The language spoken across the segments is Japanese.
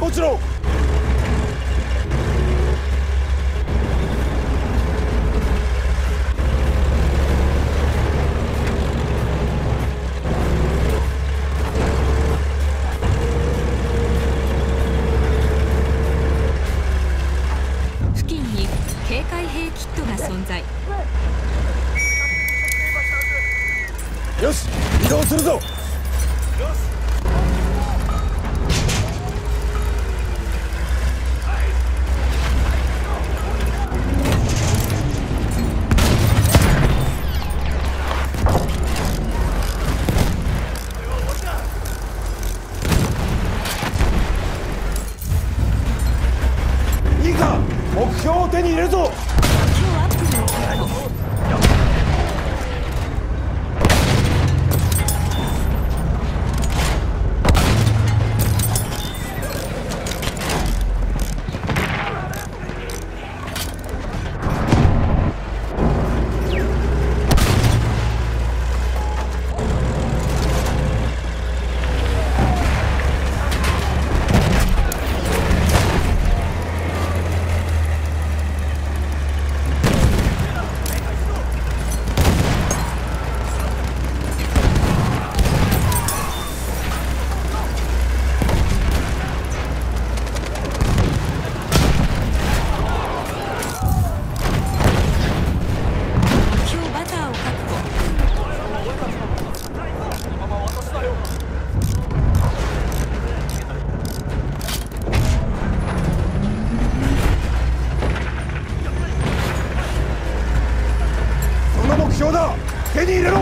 保しろ。 付近に警戒兵キットが存在。 よし、移動するぞ。いいか、目標を手に入れるぞ。目標だ。手に入れろ。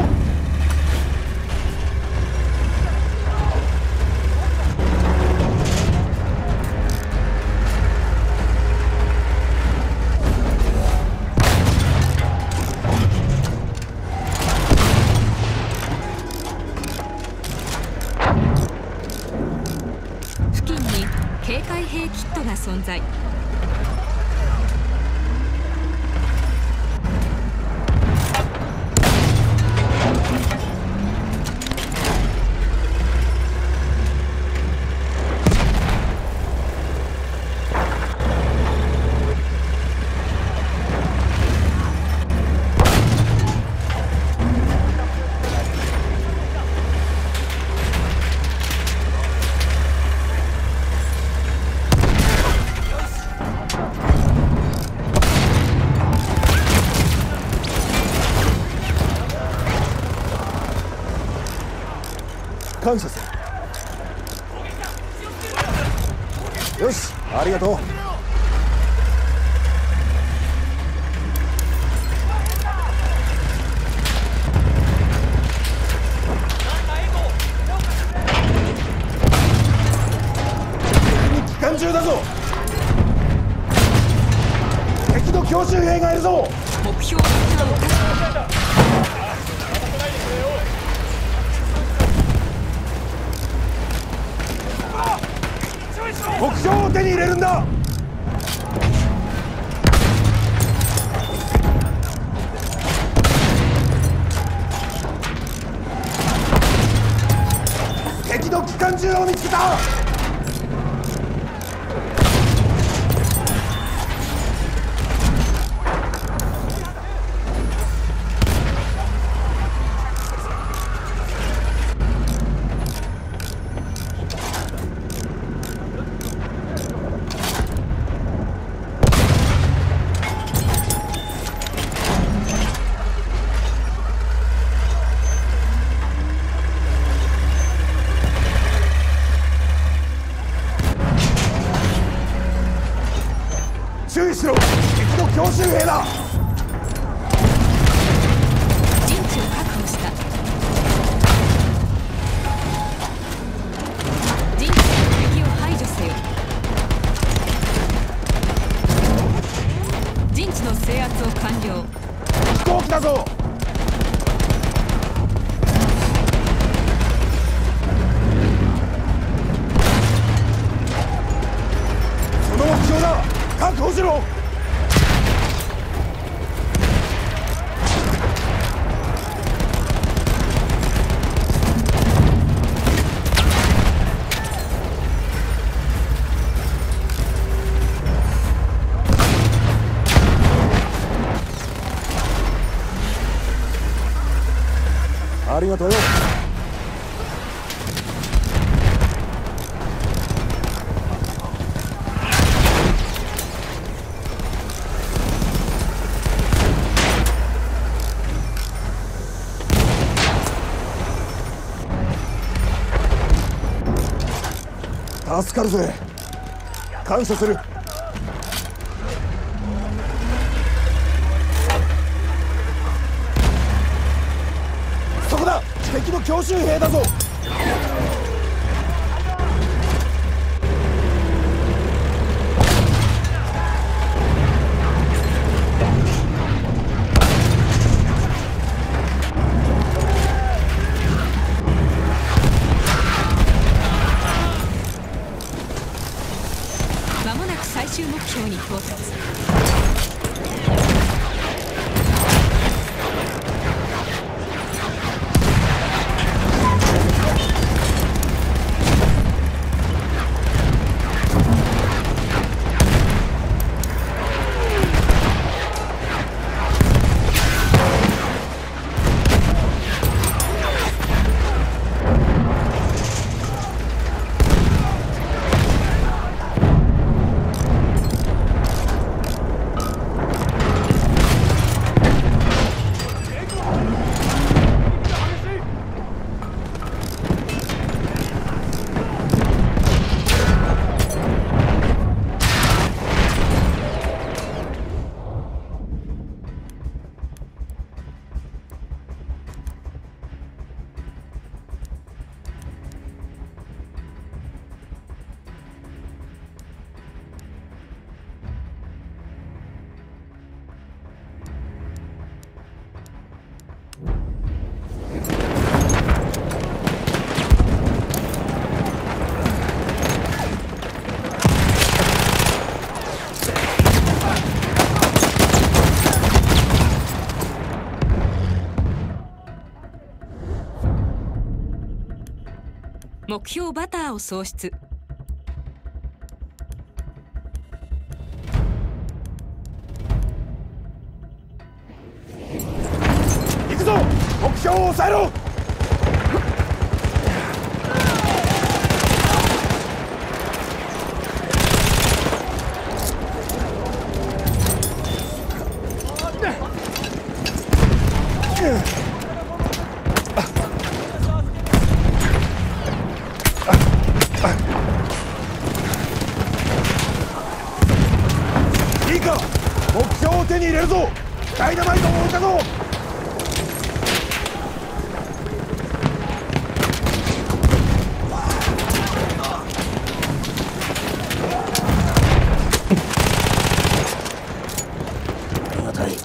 付近に警戒兵キットが存在。 感謝する。よし、ありがとう。機関銃だぞ。敵の強襲兵がいるぞ。 目標を目標を手に入れるんだ。敵の機関銃を見つけた。注意しろ。敵の強襲兵だ。 陣地を確保した。陣地で敵を排除せよ。陣地の制圧を完了。 飛行機だぞ。その目標だ。確保しろ。 ありがとうよ。助かるぜ。感謝する。そこだ、敵の強襲兵だぞ。 まもなく最終目標に到達。目標バターを喪失。 行くぞ、目標を抑えろ。いいか、目標を手に入れるぞ。ダイナマイトを置いたぞ。ありがたい。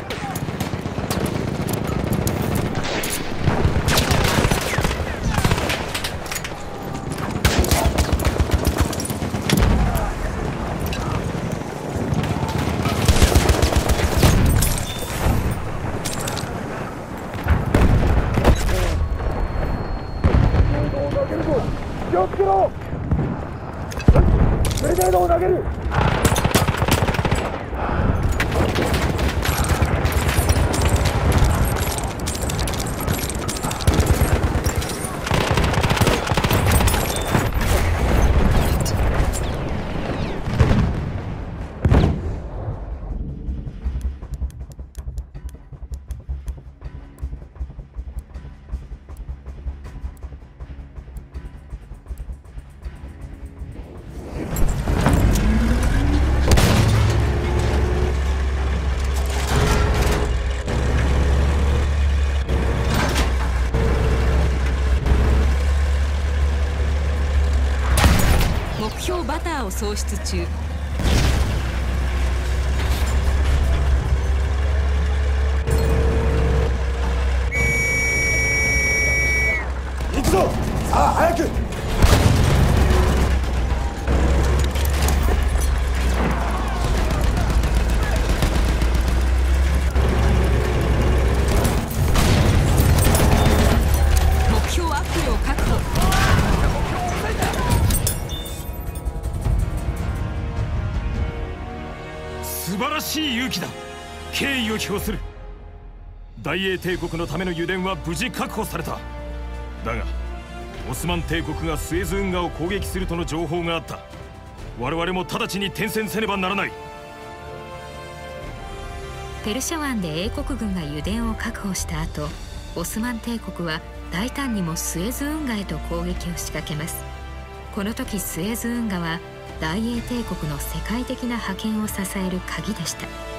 気をつけろ。グレネードを投げる。 目標バターを喪失中。 行くぞ、さあ早く。 目標アップを確保。 素晴らしい勇気だ。敬意を表する。大英帝国のための油田は無事確保された。 だがオスマン帝国がスエズ運河を攻撃するとの情報があった。我々も直ちに転戦せねばならない。 ペルシャ湾で英国軍が油田を確保した後、オスマン帝国は大胆にもスエズ運河へと攻撃を仕掛けます。この時スエズ運河は大英帝国の世界的な覇権を支える鍵でした。